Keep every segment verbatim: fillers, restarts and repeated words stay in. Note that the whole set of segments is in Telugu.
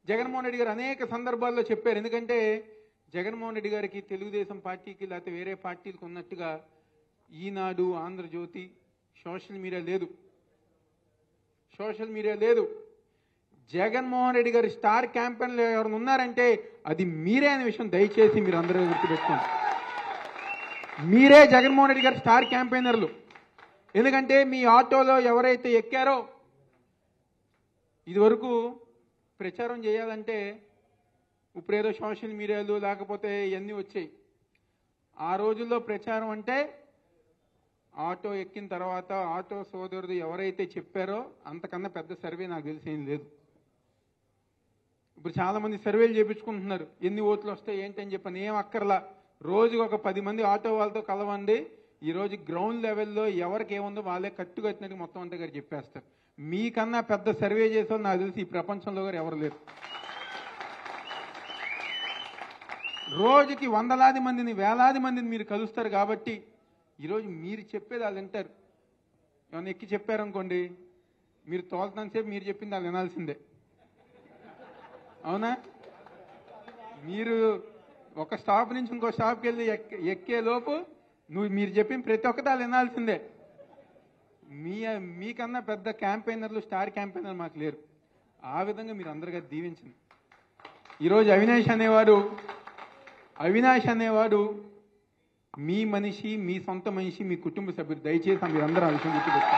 జగన్మోహన్ రెడ్డి గారు అనేక సందర్భాల్లో చెప్పారు. ఎందుకంటే జగన్మోహన్ రెడ్డి గారికి తెలుగుదేశం పార్టీకి లేకపోతే వేరే పార్టీలకు ఉన్నట్టుగా ఈనాడు, ఆంధ్రజ్యోతి, సోషల్ మీడియా లేదు. సోషల్ మీడియా లేదు. జగన్మోహన్ రెడ్డి గారి స్టార్ క్యాంపెయిన్లు ఎవరైనా ఉన్నారంటే అది మీరే అనే విషయం దయచేసి మీరు అందరూ గుర్తుపెట్టుకోండి. మీరే జగన్మోహన్ రెడ్డి గారి స్టార్ క్యాంపెయినర్లు. ఎందుకంటే మీ ఆటోలో ఎవరైతే ఎక్కారో, ఇదివరకు ప్రచారం చేయాలంటే ఇప్పుడేదో సోషల్ మీడియాలు లేకపోతే ఇవన్నీ వచ్చాయి. ఆ రోజుల్లో ప్రచారం అంటే ఆటో ఎక్కిన తర్వాత ఆటో సోదరుడు ఎవరైతే చెప్పారో అంతకన్నా పెద్ద సర్వే నాకు తెలిసేం లేదు. ఇప్పుడు చాలా మంది సర్వేలు చేయించుకుంటున్నారు, ఎన్ని ఓట్లు వస్తాయి ఏంటని చెప్పని. ఏం అక్కర్లా, రోజుకు ఒక పది మంది ఆటో వాళ్ళతో కలవండి. ఈరోజు గ్రౌండ్ లెవెల్లో ఎవరికి ఏముందో వాళ్ళే కట్టుకట్టినట్టు మొత్తం అంతా గారు చెప్పేస్తారు. మీకన్నా పెద్ద సర్వే చేసే నాకు తెలిసి ఈ ప్రపంచంలో గారు ఎవరు లేరు. రోజుకి వందలాది మందిని, వేలాది మందిని మీరు కలుస్తారు కాబట్టి ఈరోజు మీరు చెప్పేది వాళ్ళు వింటారు. ఏమైనా ఎక్కి చెప్పారనుకోండి, మీరు తోలుతున్నంతసేపు మీరు చెప్పింది వాళ్ళు వినాల్సిందే. అవునా? మీరు ఒక స్టాప్ నుంచి ఇంకో స్టాప్కి వెళ్ళి ఎక్కే లోపు నువ్వు మీరు చెప్పిన ప్రతి ఒక్కటి వాళ్ళు వినాల్సిందే. మీ మీకన్నా పెద్ద క్యాంపెయినర్లు, స్టార్ క్యాంపెయినర్లు మాకు లేరు. ఆ విధంగా మీరు అందరిగా దీవించండి. ఈరోజు అవినాష్ అనేవాడు అవినాష్ అనేవాడు మీ మనిషి, మీ సొంత మనిషి, మీ కుటుంబ సభ్యులు. దయచేసి మీరందరూ ఆ విషయం గుర్తుపెట్టారు.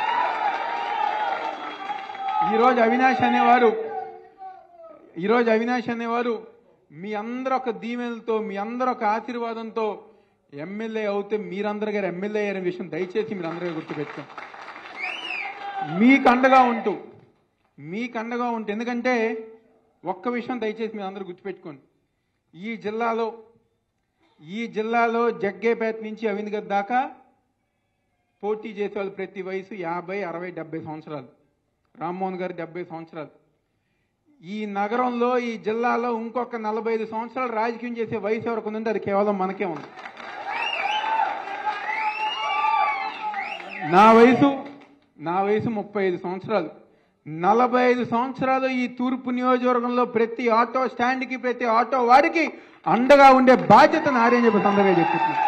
ఈరోజు అవినాష్ అనేవారు ఈరోజు అవినాష్ అనేవారు మీ అందరూ ఒక దీవెనలతో, మీ అందరూ ఒక ఆశీర్వాదంతో ఎమ్మెల్యే అవుతే మీరందరూ గారు ఎమ్మెల్యే అయ్యే విషయం దయచేసి మీరు అందరూ గుర్తుపెట్టుకోండి. మీకు అండగా ఉంటూ మీకు అండగా ఉంటూ ఎందుకంటే ఒక్క విషయం దయచేసి మీరు అందరూ గుర్తుపెట్టుకోండి. ఈ జిల్లాలో ఈ జిల్లాలో జగ్గేపేట నుంచి అవినిగర్ దాకా పోటీ చేసేవాళ్ళు ప్రతి వయసు యాభై, అరవై, డెబ్బై సంవత్సరాలు. రామ్మోహన్ గారు డెబ్బై సంవత్సరాలు. ఈ నగరంలో, ఈ జిల్లాలో ఇంకొక నలభై ఐదు సంవత్సరాలు రాజకీయం చేసే వయసు ఎవరికి ఉందంటే అది కేవలం మనకే ఉంది. నా వయసు నా వయసు ముప్పై ఐదు సంవత్సరాలు. నలభై ఐదు సంవత్సరాలు ఈ తూర్పు నియోజకవర్గంలో ప్రతి ఆటో స్టాండ్కి, ప్రతి ఆటో వాడికి అండగా ఉండే బాధ్యత నారే చెప్పి సందర్భంగా చెప్తున్నాను.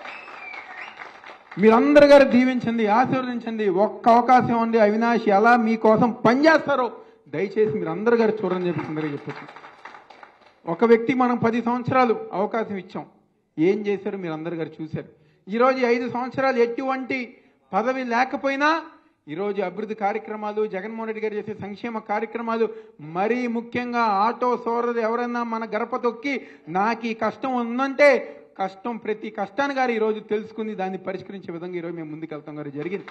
మీరందరూ గారు దీవించండి, ఆశీర్వదించండి. ఒక్క అవకాశం ఉంది, అవినాష్ ఎలా మీకోసం పనిచేస్తారో దయచేసి మీరు అందరూ గారు చూడని చెప్పి సందర్భంగా చెప్తున్నాను. ఒక వ్యక్తి మనం పది సంవత్సరాలు అవకాశం ఇచ్చాం, ఏం చేశారు మీరు అందరూ గారు చూశారు. ఈరోజు ఐదు సంవత్సరాలు ఎటువంటి పదవి లేకపోయినా ఈరోజు అభివృద్ధి కార్యక్రమాలు, జగన్మోహన్ రెడ్డి గారు చేసే సంక్షేమ కార్యక్రమాలు, మరీ ముఖ్యంగా ఆటో సోదరుడు ఎవరైనా మన గడప తొక్కి నాకు ఈ కష్టం ఉందంటే కష్టం, ప్రతి కష్టాన్ని గారు ఈరోజు తెలుసుకుని దాన్ని పరిష్కరించే విధంగా ఈరోజు మేము ముందుకెళ్తాం గారు జరిగింది.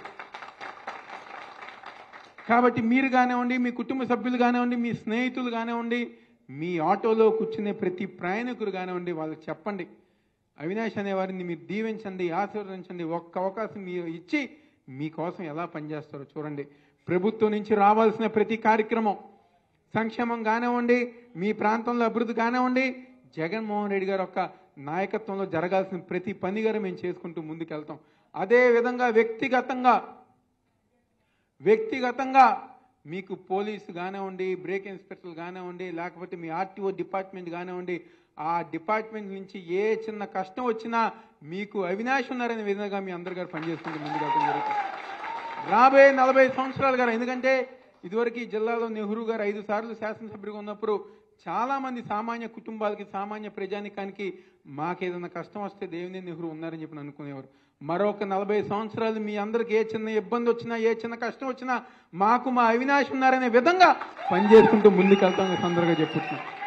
కాబట్టి మీరు కానివ్వండి, మీ కుటుంబ సభ్యులు కానివ్వండి, మీ స్నేహితులు కానివ్వండి, మీ ఆటోలో కూర్చునే ప్రతి ప్రయాణికులు కానివ్వండి, వాళ్ళకి చెప్పండి అవినాష్ అనే వారిని మీరు దీవించండి, ఆశీర్వదించండి. ఒక్క అవకాశం మీరు ఇచ్చి మీకోసం ఎలా పనిచేస్తారో చూడండి. ప్రభుత్వం నుంచి రావాల్సిన ప్రతి కార్యక్రమం, సంక్షేమం కానివ్వండి, మీ ప్రాంతంలో అభివృద్ధి కానివ్వండి, జగన్మోహన్ రెడ్డి గారు యొక్క నాయకత్వంలో జరగాల్సిన ప్రతి పని గారు మేము చేసుకుంటూ ముందుకెళ్తాం. అదేవిధంగా వ్యక్తిగతంగా వ్యక్తిగతంగా మీకు పోలీసు కానివ్వండి, బ్రేక్ ఇన్స్పెక్టర్లు కానివ్వండి, లేకపోతే మీ ఆర్టీఓ డిపార్ట్మెంట్ కానివ్వండి, ఆ డిపార్ట్మెంట్ నుంచి ఏ చిన్న కష్టం వచ్చినా మీకు అవినాష్ ఉన్నారనే విధంగా మీ అందరు గారు పనిచేసుకుంటూ ముందుకెళ్తాం జరుగుతుంది రాబోయే నలభై సంవత్సరాలు గారు. ఎందుకంటే ఇదివరకు ఈ జిల్లాలో నెహ్రూ గారు ఐదు సార్లు శాసనసభ్యుడిగా ఉన్నప్పుడు చాలా మంది సామాన్య కుటుంబాలకి, సామాన్య ప్రజానికానికి మాకేదైనా కష్టం వస్తే దేవినేని నెహ్రూ ఉన్నారని చెప్పి అనుకునేవారు. మరొక నలభై సంవత్సరాలు మీ అందరికి ఏ చిన్న ఇబ్బంది వచ్చినా, ఏ చిన్న కష్టం వచ్చినా మాకు మా అవినాష్ ఉన్నారనే విధంగా పనిచేసుకుంటూ ముందుకెళ్తాం సందర్భంగా చెప్పుతున్నాం.